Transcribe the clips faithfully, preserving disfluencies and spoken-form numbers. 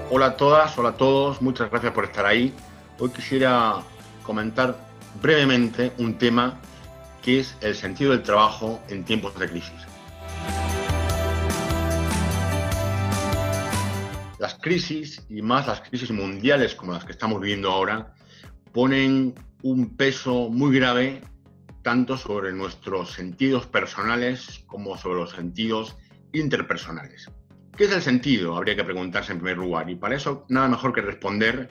Hola a todas, hola a todos, muchas gracias por estar ahí. Hoy quisiera comentar brevemente un tema que es el sentido del trabajo en tiempos de crisis. Las crisis, y más las crisis mundiales como las que estamos viviendo ahora, ponen un peso muy grave tanto sobre nuestros sentidos personales como sobre los sentidos interpersonales. ¿Qué es el sentido? Habría que preguntarse en primer lugar, y para eso nada mejor que responder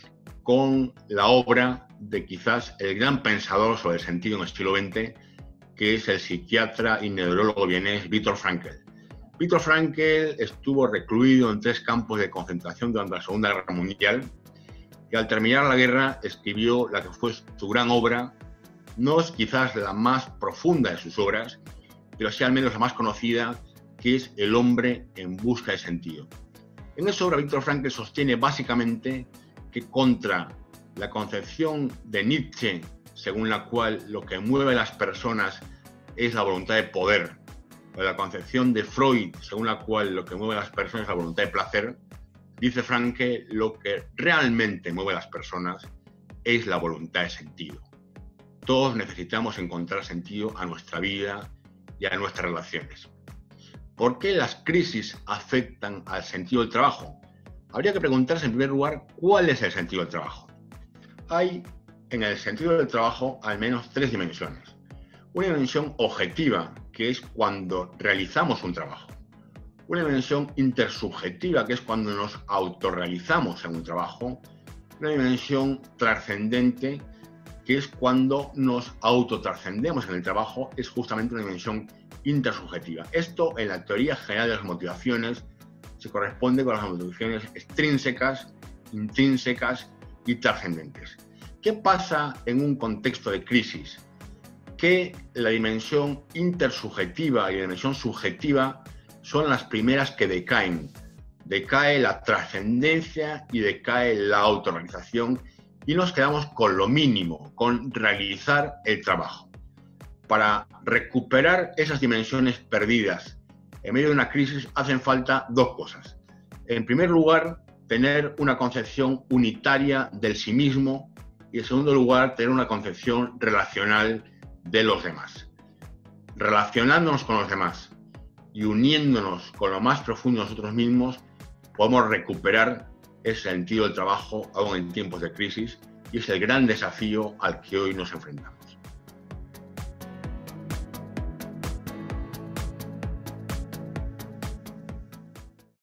con la obra de quizás el gran pensador sobre el sentido en el siglo veinte, que es el psiquiatra y neurólogo vienés Viktor Frankl. Viktor Frankl estuvo recluido en tres campos de concentración durante la Segunda Guerra Mundial y al terminar la guerra escribió la que fue su gran obra. No es quizás la más profunda de sus obras, pero sí al menos la más conocida, que es El hombre en busca de sentido. En esa obra, Viktor Frankl sostiene básicamente que contra la concepción de Nietzsche, según la cual lo que mueve a las personas es la voluntad de poder, o la concepción de Freud, según la cual lo que mueve a las personas es la voluntad de placer, dice Frankl, lo que realmente mueve a las personas es la voluntad de sentido. Todos necesitamos encontrar sentido a nuestra vida y a nuestras relaciones. ¿Por qué las crisis afectan al sentido del trabajo? Habría que preguntarse en primer lugar cuál es el sentido del trabajo. Hay en el sentido del trabajo al menos tres dimensiones. Una dimensión objetiva, que es cuando realizamos un trabajo. Una dimensión intersubjetiva, que es cuando nos autorrealizamos en un trabajo. Una dimensión trascendente, que es cuando nos autotrascendemos en el trabajo, es justamente una dimensión intersubjetiva. Esto, en la teoría general de las motivaciones, se corresponde con las motivaciones extrínsecas, intrínsecas y trascendentes. ¿Qué pasa en un contexto de crisis? Que la dimensión intersubjetiva y la dimensión subjetiva son las primeras que decaen. Decae la trascendencia y decae la autorrealización y nos quedamos con lo mínimo, con realizar el trabajo. Para recuperar esas dimensiones perdidas en medio de una crisis hacen falta dos cosas. En primer lugar, tener una concepción unitaria del sí mismo y en segundo lugar, tener una concepción relacional de los demás. Relacionándonos con los demás y uniéndonos con lo más profundo de nosotros mismos, podemos recuperar ese sentido del trabajo aún en tiempos de crisis y es el gran desafío al que hoy nos enfrentamos.